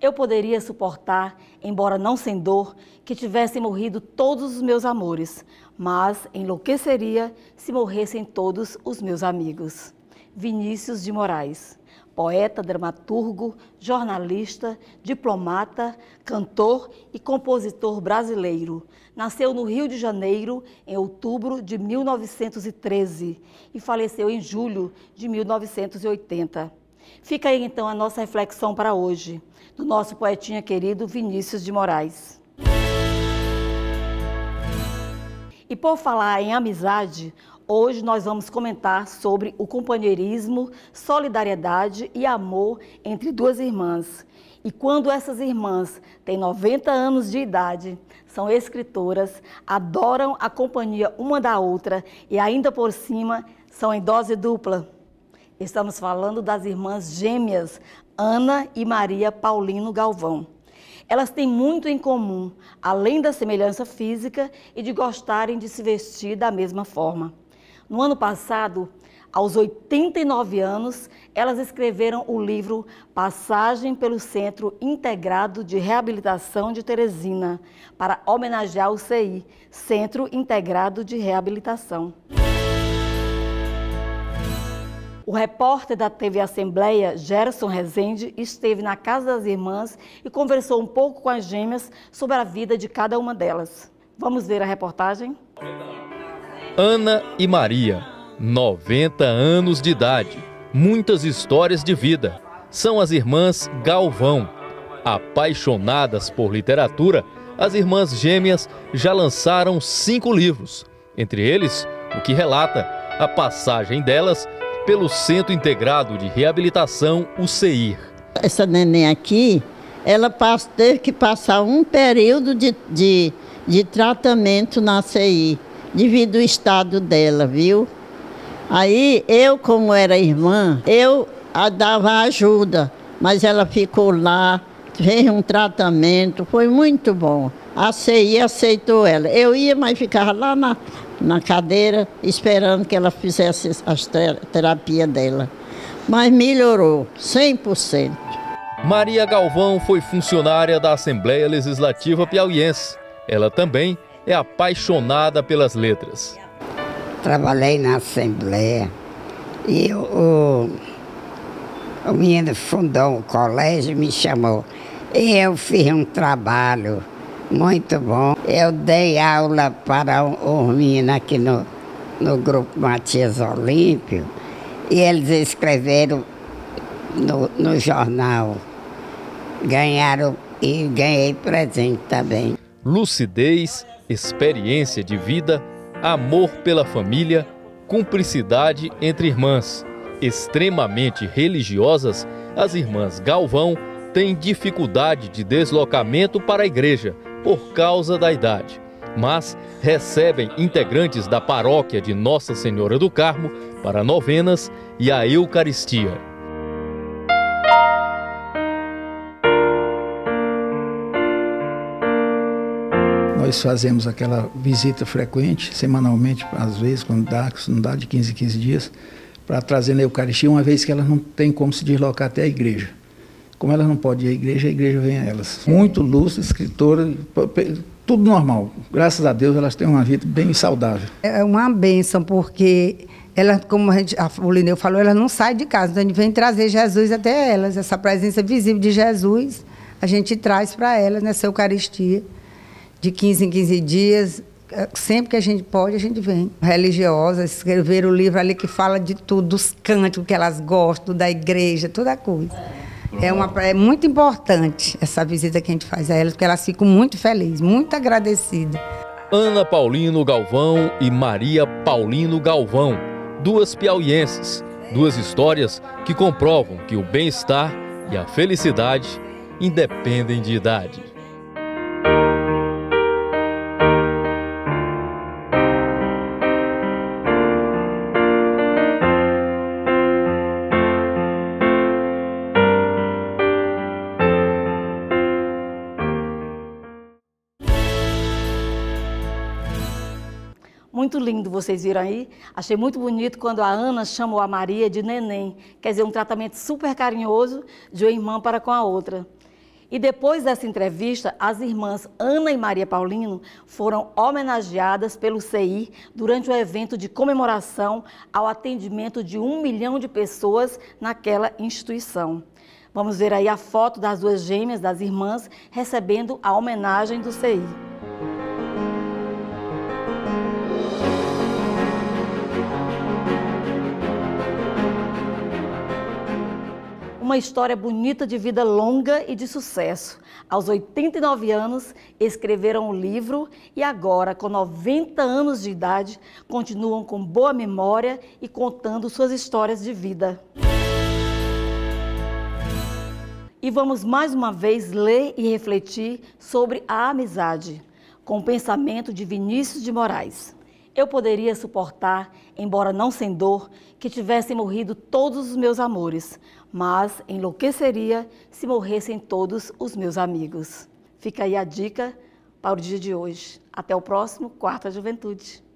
Eu poderia suportar, embora não sem dor, que tivessem morrido todos os meus amores, mas enlouqueceria se morressem todos os meus amigos. Vinícius de Moraes, poeta, dramaturgo, jornalista, diplomata, cantor e compositor brasileiro. Nasceu no Rio de Janeiro em outubro de 1913 e faleceu em julho de 1980. Fica aí então a nossa reflexão para hoje, do nosso poetinha querido Vinícius de Moraes. E por falar em amizade, hoje nós vamos comentar sobre o companheirismo, solidariedade e amor entre duas irmãs. E quando essas irmãs têm 90 anos de idade, são escritoras, adoram a companhia uma da outra e ainda por cima são em dose dupla. Estamos falando das irmãs gêmeas, Ana e Maria Paulino Galvão. Elas têm muito em comum, além da semelhança física e de gostarem de se vestir da mesma forma. No ano passado, aos 89 anos, elas escreveram o livro Passagem pelo Centro Integrado de Reabilitação de Teresina, para homenagear o CI, Centro Integrado de Reabilitação. O repórter da TV Assembleia, Gerson Rezende, esteve na casa das irmãs e conversou um pouco com as gêmeas sobre a vida de cada uma delas. Vamos ver a reportagem? Ana e Maria, 90 anos de idade, muitas histórias de vida. São as irmãs Galvão. Apaixonadas por literatura, as irmãs gêmeas já lançaram 5 livros. Entre eles, o que relata a passagem delas pelo Centro Integrado de Reabilitação, o CEIR. Essa neném aqui, ela teve que passar um período de tratamento na CEIR, devido ao estado dela, viu? Aí, eu, como era irmã, eu dava ajuda, mas ela ficou lá, fez um tratamento, foi muito bom. A CEIR aceitou ela. Eu ia, mas ficava lá na cadeira, esperando que ela fizesse a terapia dela. Mas melhorou, 100%. Maria Galvão foi funcionária da Assembleia Legislativa Piauiense. Ela também é apaixonada pelas letras. Trabalhei na Assembleia e o menino fundou o colégio e me chamou. Eu fiz um trabalho muito bom. Eu dei aula para os meninos aqui no Grupo Matias Olímpio e eles escreveram no jornal. Ganharam e ganhei presente também. Lucidez, experiência de vida, amor pela família, cumplicidade entre irmãs. Extremamente religiosas, as irmãs Galvão têm dificuldade de deslocamento para a igreja por causa da idade, mas recebem integrantes da paróquia de Nossa Senhora do Carmo para novenas e a Eucaristia. Nós fazemos aquela visita frequente, semanalmente, às vezes, quando dá, se não dá, de 15 em 15 dias, para trazer na Eucaristia, uma vez que elas não têm como se deslocar até a igreja. Como elas não podem ir à igreja vem a elas. Muito lúcida, escritora, tudo normal. Graças a Deus, elas têm uma vida bem saudável. É uma bênção, porque ela, como o Lineu falou, ela não sai de casa, então a gente vem trazer Jesus até elas. Essa presença visível de Jesus, a gente traz para elas nessa Eucaristia. De 15 em 15 dias, sempre que a gente pode, a gente vem. Religiosas, escrever o livro ali que fala de tudo, dos cânticos que elas gostam, da igreja, toda coisa. É muito importante essa visita que a gente faz a elas, porque elas ficam muito felizes, muito agradecidas. Ana Paulino Galvão e Maria Paulino Galvão, duas piauienses, duas histórias que comprovam que o bem-estar e a felicidade independem de idade. Muito lindo, vocês viram aí? Achei muito bonito quando a Ana chamou a Maria de neném. Quer dizer, um tratamento super carinhoso de uma irmã para com a outra. E depois dessa entrevista, as irmãs Ana e Maria Paulino foram homenageadas pelo CI durante o evento de comemoração ao atendimento de 1 milhão de pessoas naquela instituição. Vamos ver aí a foto das duas gêmeas, das irmãs, recebendo a homenagem do CI. Uma história bonita de vida longa e de sucesso. Aos 89 anos, escreveram um livro e agora, com 90 anos de idade, continuam com boa memória e contando suas histórias de vida. E vamos mais uma vez ler e refletir sobre a amizade, com o pensamento de Vinícius de Moraes. Eu poderia suportar, embora não sem dor, que tivessem morrido todos os meus amores, mas enlouqueceria se morressem todos os meus amigos. Fica aí a dica para o dia de hoje. Até o próximo Quarta Juventude.